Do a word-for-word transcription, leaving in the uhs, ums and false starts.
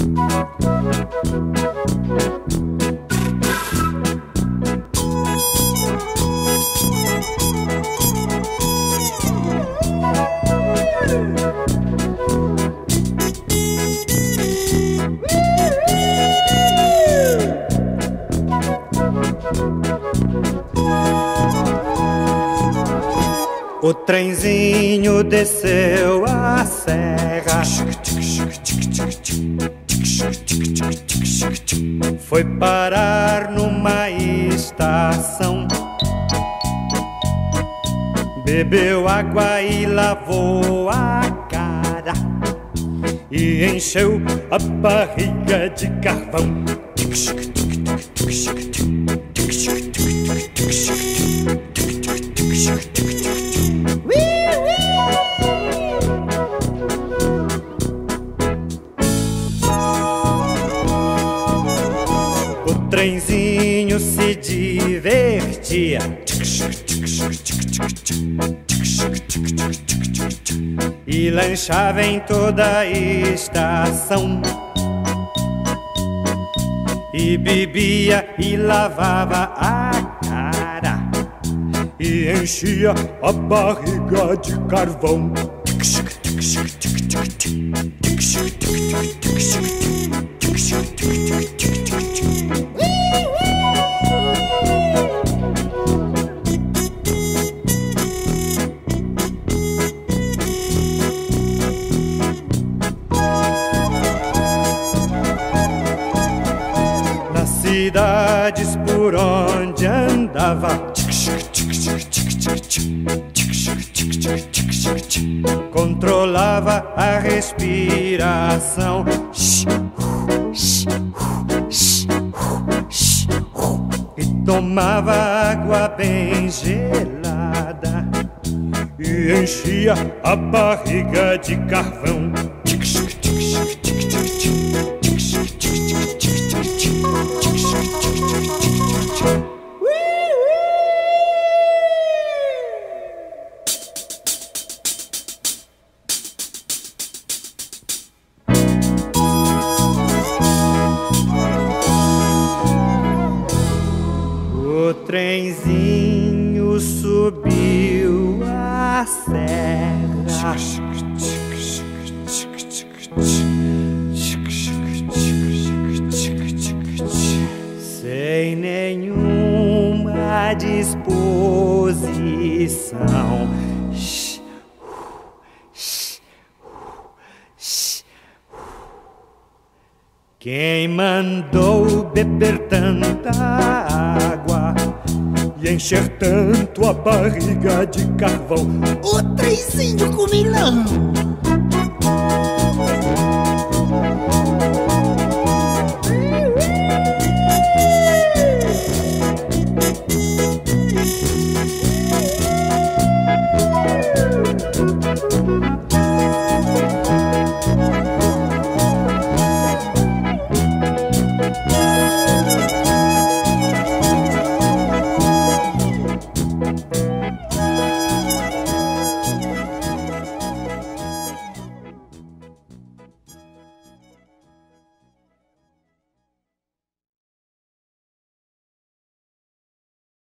O trenzinho desceu a serra, foi parar numa estação, bebeu água e lavou a cara e encheu a barriga de carvão. O trenzinho se divertia e lanchava em toda a estação, e bebia e lavava a cara e enchia a barriga de carvão. Nas cidades por onde andava, controlava a respiração e tomava água bem gelada e enchia a barriga de carvão. O trenzinho subiu a serra, sem nenhuma disposição. Quem mandou beber tanta água e encher tanto a barriga de carvão? O trenzinho comilão.